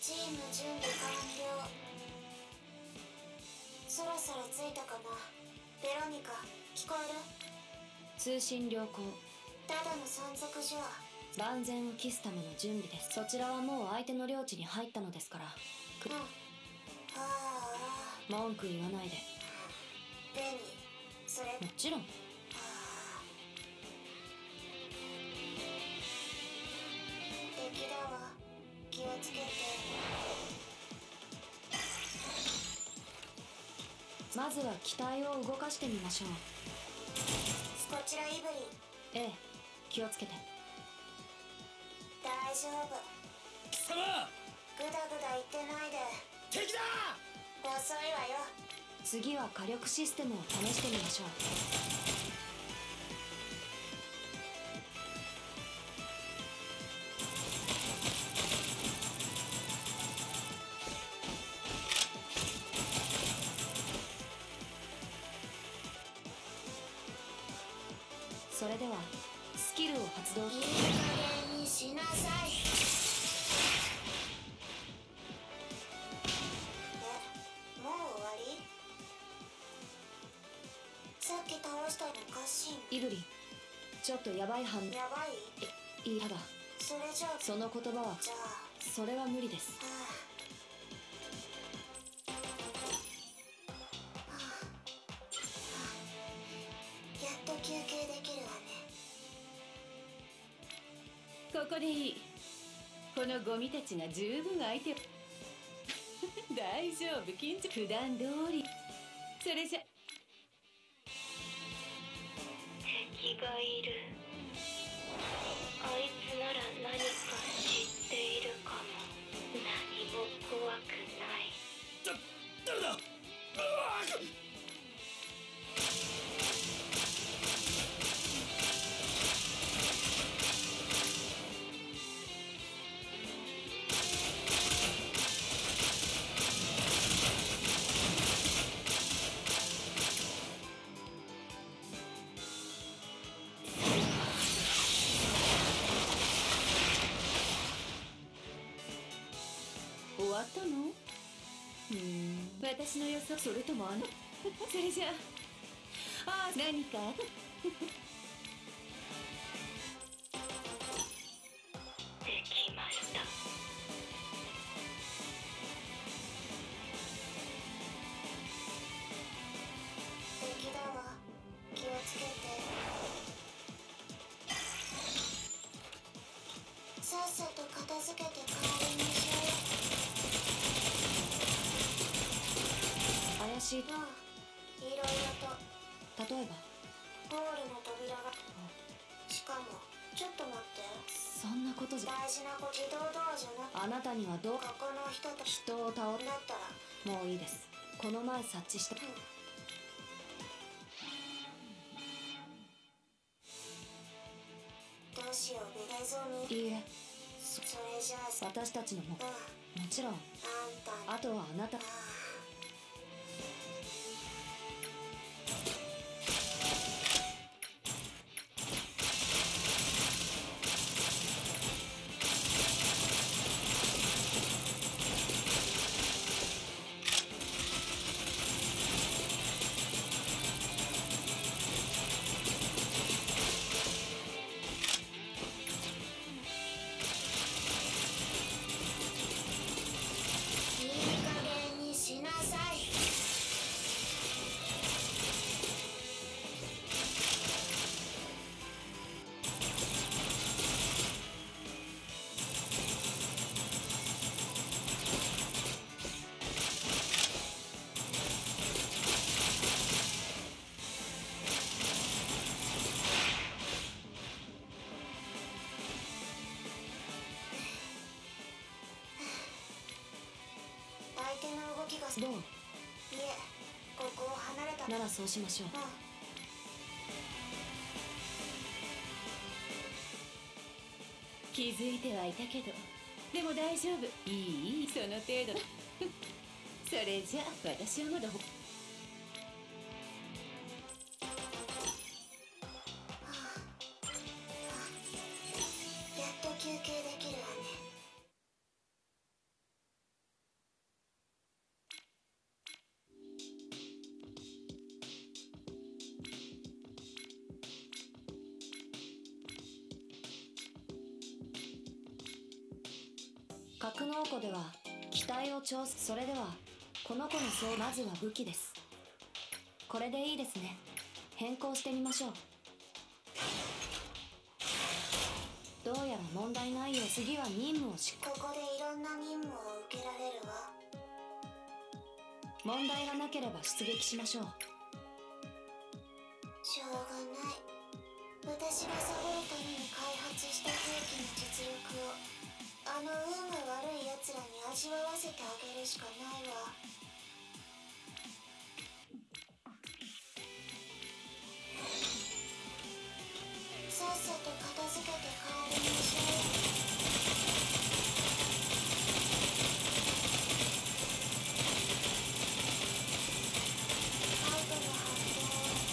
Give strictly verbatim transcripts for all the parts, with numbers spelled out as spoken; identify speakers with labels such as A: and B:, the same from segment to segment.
A: チーム準備完了。そろそろ着いたかな。ベロニカ、聞こえる？
B: 通信良好。
A: ただの山賊じゃ。
B: 万全を期すための準備です。そちらはもう相手の領地に入ったのですから。
A: うん。ああ。
B: 文句言わないで。
A: ベニ、それ。
B: もちろん。
A: 敵だわ。気をつけて。
B: まずは機体を動かしてみましょう。
A: こちらイブリン。
B: ええ、気をつけて。
A: 大丈夫。
C: 貴様、
A: グダグダ言ってないで。
C: 敵だ。
A: 遅いわよ。
B: 次は火力システムを試してみましょう。それではスキルを発動。
A: いい加減にしなさい。え、もう終わり？さっき倒したのおかしいの？
B: イブリン、ちょっとヤバい反応。
A: やばい？
B: いいやだ。
A: それじゃあ
B: その言葉は。
A: じゃあ
B: それは無理です。
A: はあはあはあ、やっと休憩できるわね。
D: ここでいい。このゴミたちが十分相手を大丈夫、緊張普段通り。それじゃ
E: 敵がいる。あいつなら何か知っているかも。何も怖くない。
C: だ、誰だ。うわっ。
D: 終わったの？うーん、私の予想。それともあのそれじゃああ何か
E: できました。
A: 敵だわ。気をつけて。さっさと片付けて帰りましょう。
B: 怪しい。
A: うん、いろいろと。
B: 例えば。
A: ホールの扉が。しかもちょっと待って。
B: そんなことじゃ。
A: 大事な子、自動ドアじゃなくて。
B: あなたにはどう。
A: ここの人と
B: 人を倒す。
A: だったら
B: もういいです。この前察知した。
A: うん。どうしよう、ベレゾに。
B: いいえ、
A: それじゃあさ。
B: 私たちのも。
A: うん。
B: もちろん。
A: あんた。
B: あとはあなた。
A: ああ。いい加減にしなさい。相手の動きが。
B: どう？
A: いえ、ここを離れた。
B: ならそうしましょう。
A: うん。
D: 気づいてはいたけど、でも大丈夫。いいいい、その程度それじゃ私はまだほ
A: やっと休憩できるわね。
B: 格納庫では機体を調査。それではこの子のそうまずは武器です。これでいいですね。変更してみましょう。どうやら問題ないよう。次は任務をし
A: ここでいろんな任務を受けられるわ。
B: 問題がなければ出撃しましょう。
A: しょうがない。私がサボるために開発した兵器の実力をあの運が悪いやつらに味わわせてあげるしかないわ。さっさと片付けて帰りましょう。アウトの発見。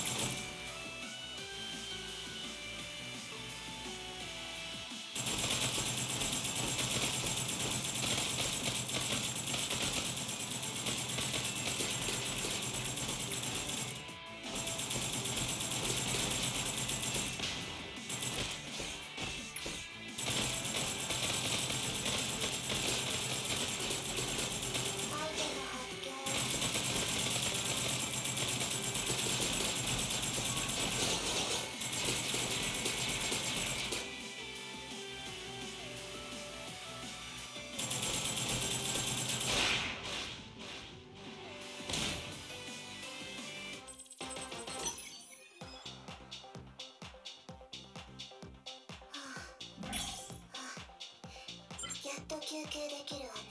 A: やっと休憩できるわね。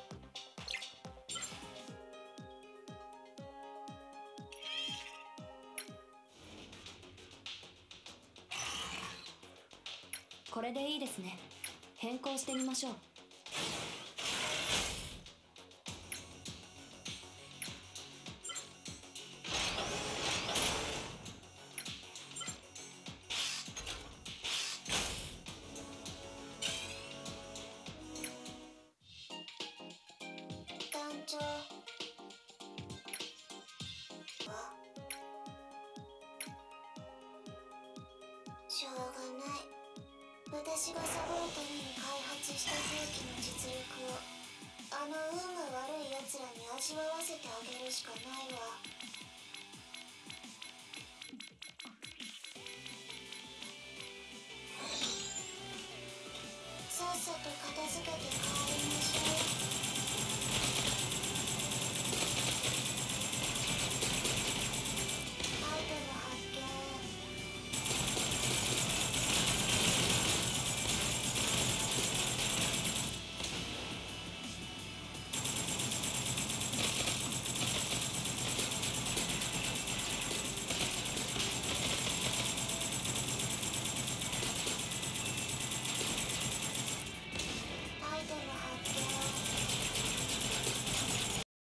B: これでいいですね。変更してみましょう。
A: 団長はしょうがない。私がサボるために開発した兵器の実力をあの運が悪いやつらに味わわせてあげるしかないわ。さっさと片付けて帰